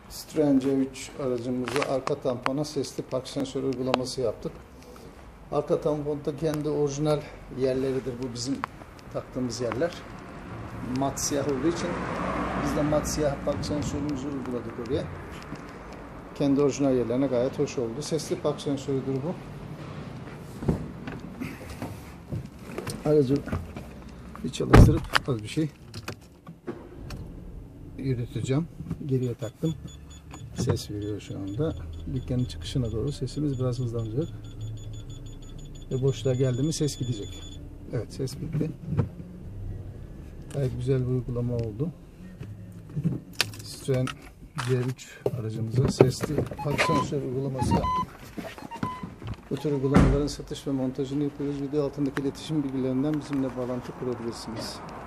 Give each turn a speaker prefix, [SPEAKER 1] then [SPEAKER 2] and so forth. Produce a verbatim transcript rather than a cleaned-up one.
[SPEAKER 1] Citroen C üç aracımızı arka tampona sesli park sensörü uygulaması yaptık. Arka tamponda kendi orijinal yerleridir. Bu bizim taktığımız yerler. Mat siyah olduğu için biz de mat siyah park sensörümüzü uyguladık oraya. Kendi orijinal yerlerine gayet hoş oldu. Sesli park sensörüdür bu. Aracı bir çalıştırıp az bir şey yürüteceğim. Geriye taktım. Ses veriyor şu anda. Dükkanın çıkışına doğru sesimiz biraz hızlanacak. Ve boşluğa geldi mi ses gidecek. Evet, ses bitti. Gayet güzel bir uygulama oldu. Citroen C üç aracımıza sesli park sensör uygulaması yaptık. Bu tür uygulamaların satış ve montajını yapıyoruz. Video altındaki iletişim bilgilerinden bizimle bağlantı kurabilirsiniz.